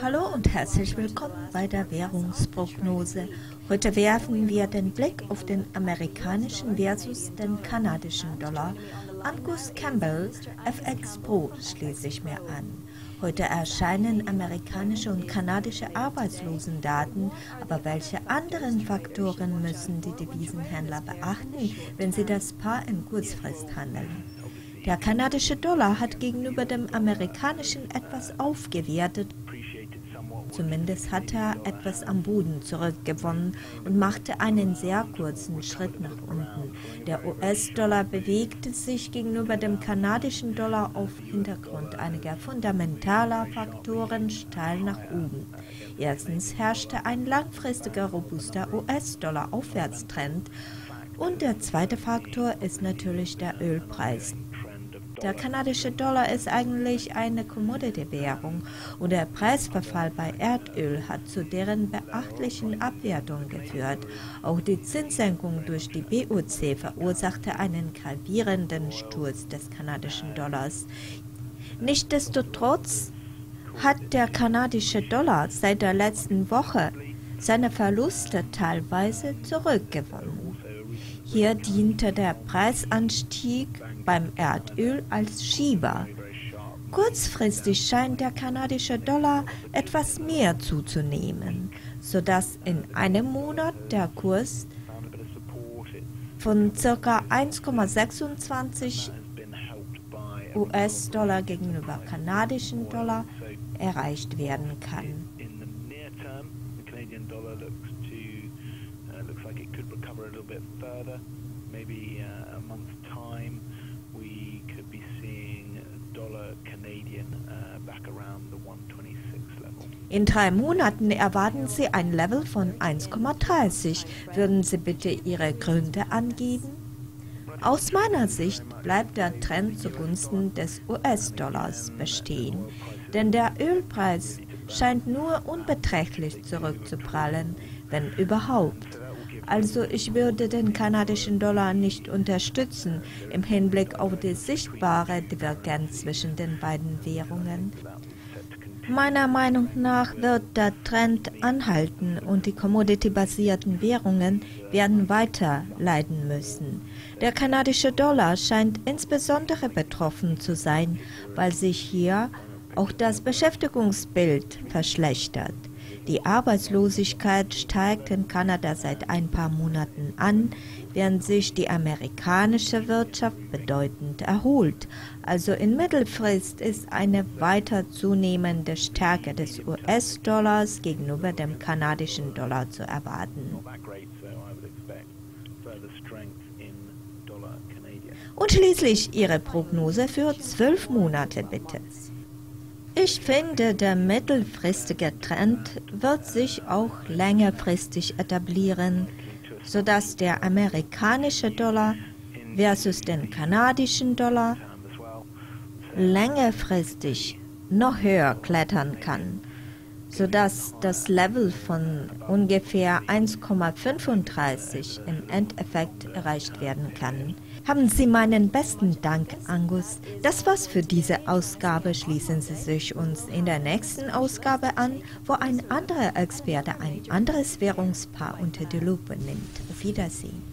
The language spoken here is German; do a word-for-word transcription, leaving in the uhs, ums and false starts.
Hallo und herzlich willkommen bei der Währungsprognose. Heute werfen wir den Blick auf den amerikanischen versus den kanadischen Dollar. Angus Campbell, F X Pro, schließe ich mir an. Heute erscheinen amerikanische und kanadische Arbeitslosendaten, aber welche anderen Faktoren müssen die Devisenhändler beachten, wenn sie das Paar in Kurzfrist handeln? Der kanadische Dollar hat gegenüber dem amerikanischen etwas aufgewertet. Zumindest hat er etwas am Boden zurückgewonnen und machte einen sehr kurzen Schritt nach unten. Der U S-Dollar bewegte sich gegenüber dem kanadischen Dollar auf Hintergrund einiger fundamentaler Faktoren steil nach oben. Erstens herrschte ein langfristiger robuster U S-Dollar-Aufwärtstrend und der zweite Faktor ist natürlich der Ölpreis. Der kanadische Dollar ist eigentlich eine Commodity-Währung und der Preisverfall bei Erdöl hat zu deren beachtlichen Abwertung geführt. Auch die Zinssenkung durch die B O C verursachte einen gravierenden Sturz des kanadischen Dollars. Nichtsdestotrotz hat der kanadische Dollar seit der letzten Woche seine Verluste teilweise zurückgewonnen. Hier diente der Preisanstieg beim Erdöl als Schieber. Kurzfristig scheint der kanadische Dollar etwas mehr zuzunehmen, sodass in einem Monat der Kurs von ca. eins Komma sechsundzwanzig U S-Dollar gegenüber kanadischen Dollar erreicht werden kann. Looks like it could recover a little bit further. Maybe uh, a month's time we could be seeing dollar Canadian uh, back around the one twenty-six level. In drei Monaten erwarten Sie ein Level von eins Komma dreißig. Würden Sie bitte Ihre Gründe angeben? Aus meiner Sicht bleibt der Trend zugunsten des U S-Dollars bestehen, denn der Ölpreis scheint nur unbeträchtlich zurückzuprallen, wenn überhaupt. Also ich würde den kanadischen Dollar nicht unterstützen im Hinblick auf die sichtbare Divergenz zwischen den beiden Währungen. Meiner Meinung nach wird der Trend anhalten und die commodity-basierten Währungen werden weiter leiden müssen. Der kanadische Dollar scheint insbesondere betroffen zu sein, weil sich hier auch das Beschäftigungsbild verschlechtert. Die Arbeitslosigkeit steigt in Kanada seit ein paar Monaten an, während sich die amerikanische Wirtschaft bedeutend erholt. Also in Mittelfrist ist eine weiter zunehmende Stärke des U S-Dollars gegenüber dem kanadischen Dollar zu erwarten. Und schließlich Ihre Prognose für zwölf Monate bitte. Ich finde, der mittelfristige Trend wird sich auch längerfristig etablieren, sodass der amerikanische Dollar versus den kanadischen Dollar längerfristig noch höher klettern kann, sodass das Level von ungefähr eins Komma fünfunddreißig im Endeffekt erreicht werden kann. Haben Sie meinen besten Dank, Angus. Das war's für diese Ausgabe. Schließen Sie sich uns in der nächsten Ausgabe an, wo ein anderer Experte ein anderes Währungspaar unter die Lupe nimmt. Auf Wiedersehen.